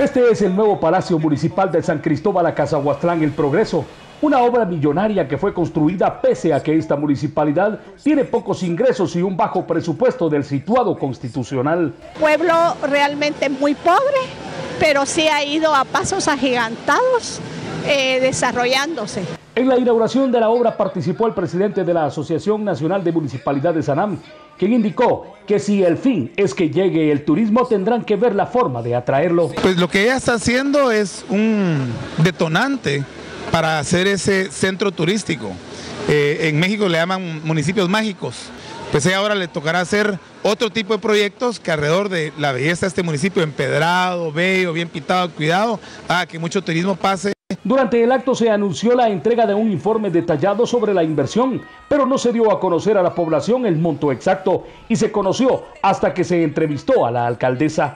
Este es el nuevo Palacio Municipal de San Cristóbal Acazahuastlán, El Progreso, una obra millonaria que fue construida pese a que esta municipalidad tiene pocos ingresos y un bajo presupuesto del situado constitucional. Pueblo realmente muy pobre, pero sí ha ido a pasos agigantados desarrollándose. En la inauguración de la obra participó el presidente de la Asociación Nacional de Municipalidades ANAM, quien indicó que si el fin es que llegue el turismo, tendrán que ver la forma de atraerlo. Pues lo que ella está haciendo es un detonante para hacer ese centro turístico. En México le llaman municipios mágicos. Pues ella ahora le tocará hacer otro tipo de proyectos que alrededor de la belleza de este municipio, empedrado, bello, bien pintado, cuidado, haga que mucho turismo pase. Durante el acto se anunció la entrega de un informe detallado sobre la inversión, pero no se dio a conocer a la población el monto exacto y se conoció hasta que se entrevistó a la alcaldesa.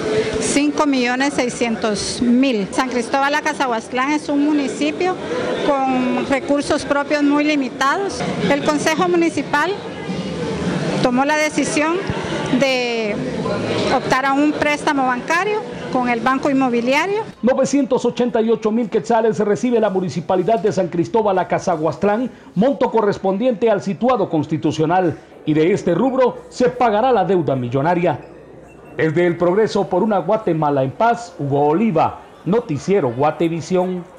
5.600.000. San Cristóbal Acazahuastlán es un municipio con recursos propios muy limitados. El Consejo Municipal tomó la decisión de optar a un préstamo bancario con el Banco Inmobiliario. 988.000 quetzales recibe la municipalidad de San Cristóbal Acazahuastlán, monto correspondiente al situado constitucional, y de este rubro se pagará la deuda millonaria. Desde El Progreso, por una Guatemala en paz, Hugo Oliva, Noticiero Guatevisión.